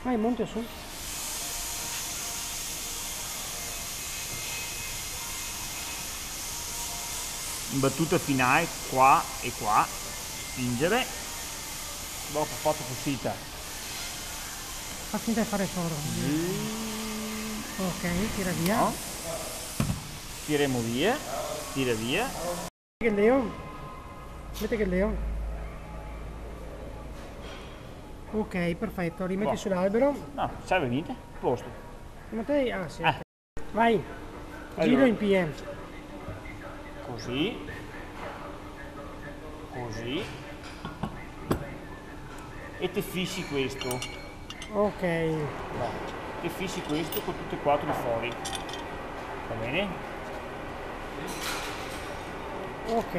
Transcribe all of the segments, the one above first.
Vai, monte su. Battuta finale qua e qua, spingere, dopo fatto cosita. Fa finta di fare solo. Ok, tira via. No? Tiremo via, tira via. Che leo. Metti che leo. Ok, perfetto, rimetti Boh. sull'albero. No, serve niente, posto. Metti... Ah sì. Ok. Vai. Allora. Giro in PM. Così, così, e te fissi questo, Ok. no, te fissi questo con tutte e quattro i fori, va bene? Ok.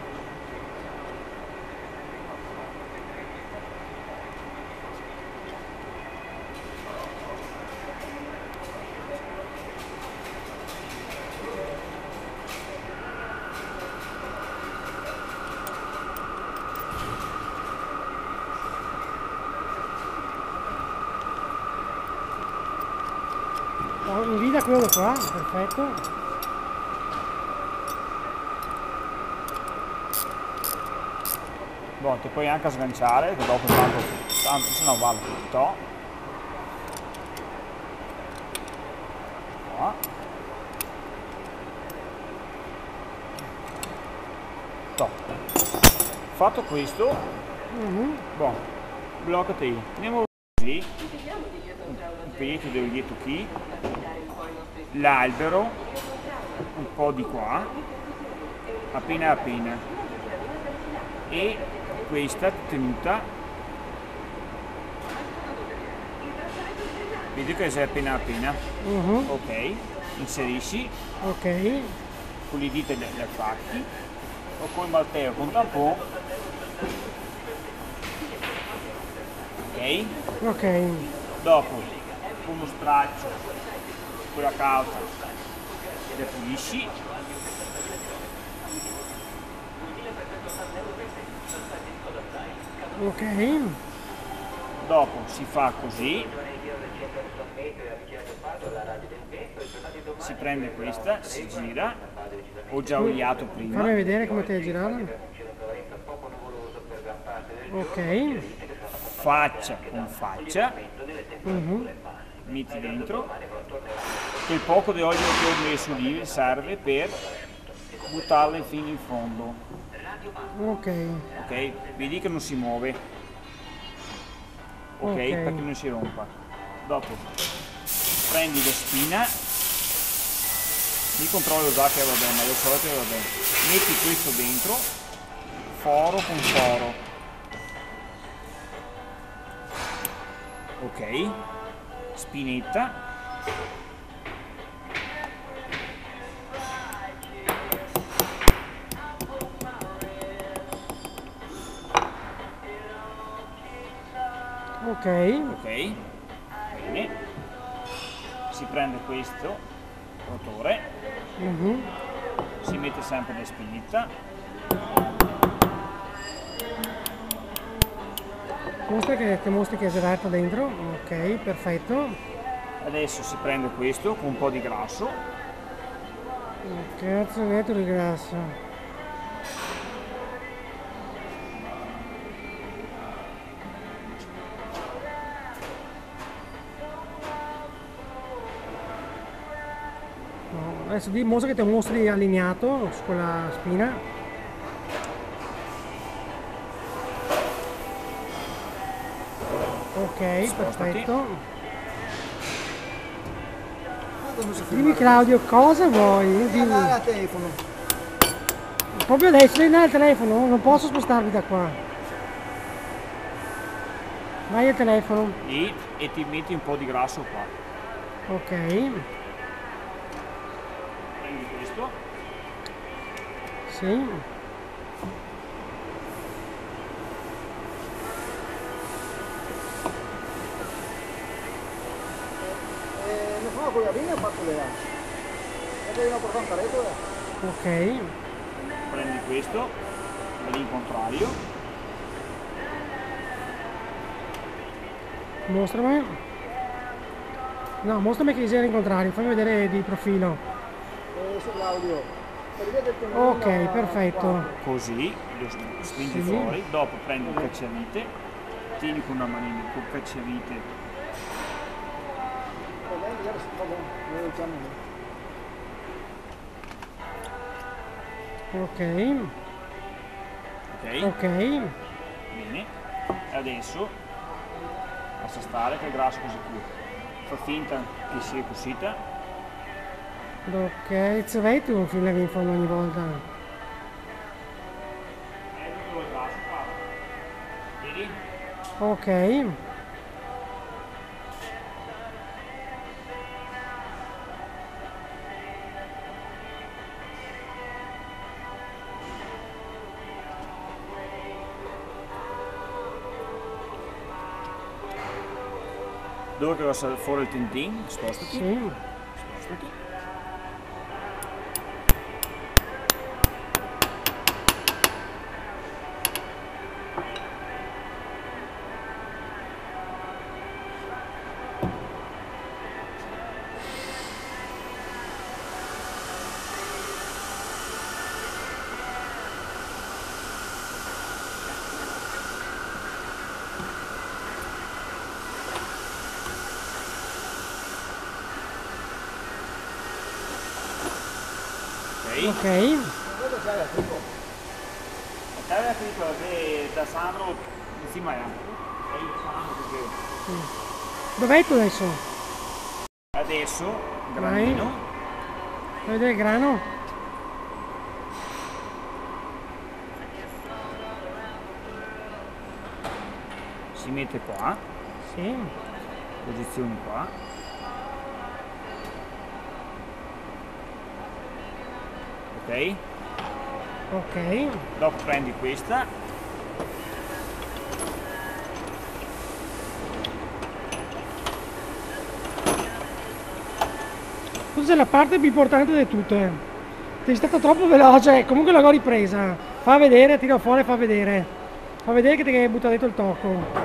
Invita quello qua, perfetto. Boh, ti puoi anche sganciare, che dopo tanto se no vale tutto. Qua. Top. Fatto questo, boh, bloccati, andiamo così, un peletto del dietro qui, l'albero, un po' di qua, appena appena, e questa tenuta, vedi che sei appena appena, ok, inserisci, Ok. con le dita le facchi, o con il malteo con tampone, ok? Ok. Dopo con uno straccio, con la calza, le pulisci, Ok. dopo si fa così, si prende questa, si gira, ho già oliato prima, Fammi vedere come ti hai girato. Ok. faccia con faccia, metti dentro, quel poco di olio che ho messo lì serve per buttarle fino in fondo, Ok. ok? Vedi che non si muove, ok? Perché non si rompa. Dopo prendi la spina, mi controllo già che va bene, ma lo so che va bene, metti questo dentro, foro con foro, ok? Spinetta, Ok. ok? Bene, si prende questo rotore, si mette sempre la spinetta, Mostri che è girato dentro. Ok, perfetto. adesso si prende questo con un po' di grasso, Cazzo, netto di grasso. No, adesso dimostra che ti mostri allineato con la spina. Ok, Spostati. perfetto. Dimmi Claudio, cosa vuoi? Dimmi. al telefono. Proprio adesso devi andare al telefono, non posso spostarmi da qua. Vai al telefono. lì e ti metti un po' di grasso qua. Ok. Prendi questo, Sì. Ne fa con la linea o fatto le là? E devono portare un carretto là? Ok. prendi questo, all'incontrario, Mostrami. No, mostrami che sia il contrario, fammi vedere di profilo. Sull'audio. Ok, perfetto. Così, lo spingi Sì. fuori, dopo prendi il cacciavite, tieni con una manina col cacciavite. Ok, Ok? ok, Bene. Adesso lascia stare che il grasso così qui. Fa finta che sia cucita. ok, co vai tu fino in fondo ogni volta? Tutto il grasso qua. Vedi? Ok, Dopo che va fuori il tintin, spostati. sì, Spostati. Ok? ok. La chiave piccola che da Sandro insieme a è il Sandro perché Dov'è tu adesso? adesso Vai. granino. Fai vedere il grano? Si mette qua, Sì, posizioni qua, ok? ok. Dopo prendi questa, Questa è la parte più importante di tutte. Sei stato troppo veloce, comunque l'ho ripresa. Fa vedere, tira fuori e fa vedere. Fa vedere che ti hai buttato dentro il tocco.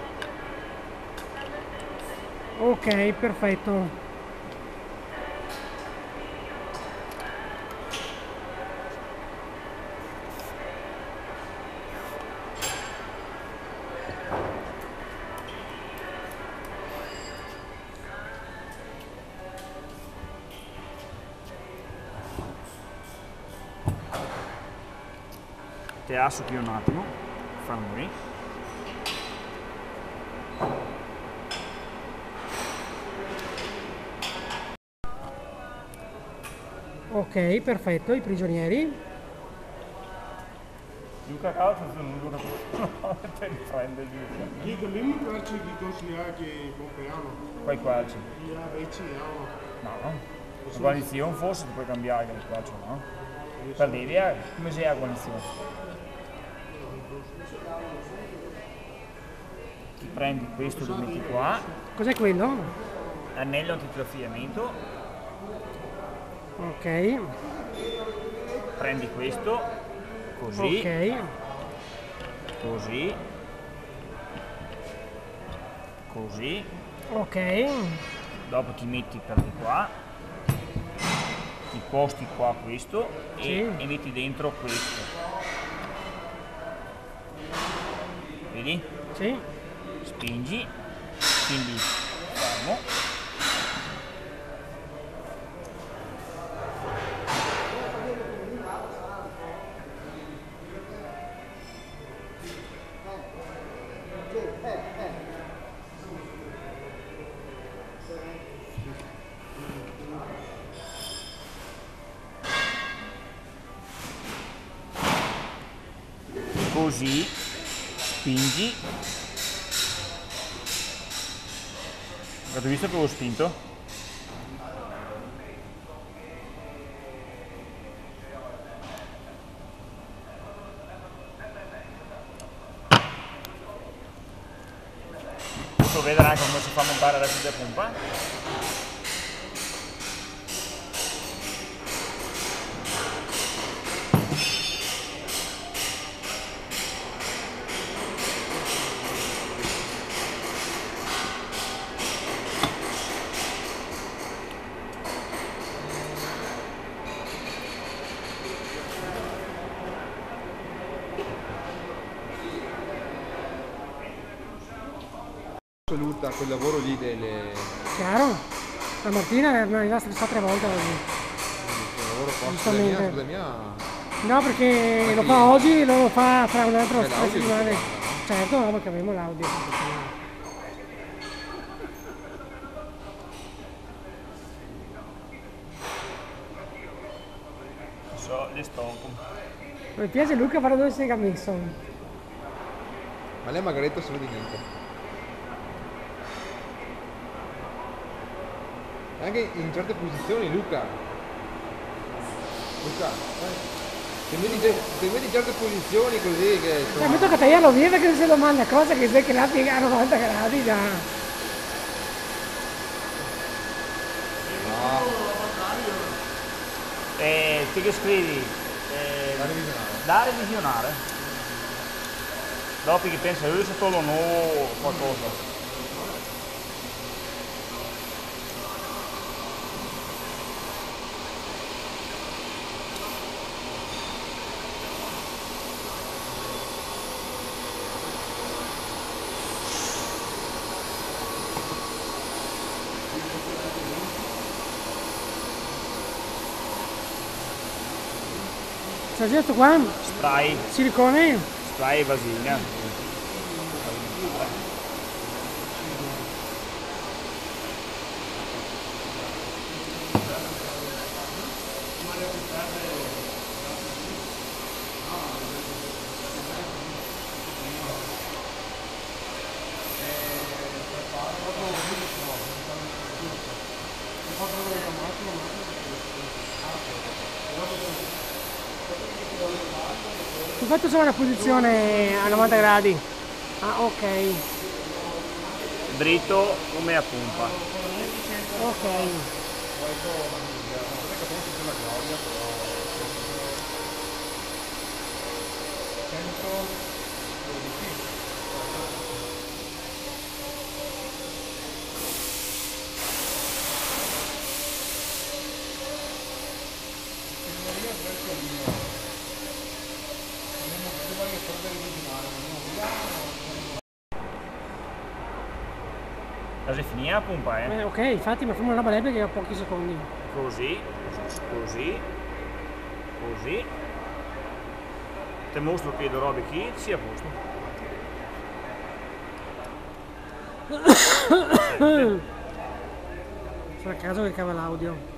Ok, perfetto. te asso qui un attimo, fermo. Ok, perfetto, i prigionieri. Luca Calcio non Luca per riprendere Luca. Dico, lì qualche di consigliare che compriamo. Quai qualci. Ja, weet je, ja. No. La guarnizione forse ti puoi cambiare che il qualcio, no? Per l'idea, come sei la guarnizione? Ti prendi questo, lo metti qua, Cos'è quello? anello antitraffiamento, Ok, prendi questo, così, ok, così, così, ok, dopo ti metti per di qua, ti posti qua questo Sì. e metti dentro questo. Vedi? sì, Spingi, quindi fermo. Così, spingi. Avete visto che avevo spinto? Posso vedere anche come si fa a montare la guida pompa? assoluta quel lavoro lì delle... Chiaro? La Martina è arrivata stressata 3 volte oggi. Il lavoro posto Giustamente. scusa mia... No, perché Ma lo chi? fa oggi e lo fa fra un altro L'audio 3 settimane. tutto quanto, no? Certo, no, perché avremo l'audio. So, le sto. Mi piace Luca, guarda dove sei messo. Ma lei Margaretta se lo di niente. Anche in certe posizioni, Luca. Luca, se vedi certe posizioni così che Cioè, insomma... mi tocca tagliarlo via perché se domanda cosa che sai che la piega a 90 gradi già. No, Te che scrivi? da revisionare. Da revisionare. Dopo che pensa io se solo no qualcosa. C'è questo qua? Spray, Silicone? spray e vaselina. Ho fatto solo una posizione a 90 gradi. Ah, ok. Dritto come a pompa. Ok. La finita la pompa, Ok, infatti mi fermo una roba lei perché ho pochi secondi. Così, così, così. Ti mostro che le robe qui sia a posto. Sono a caso che cava l'audio.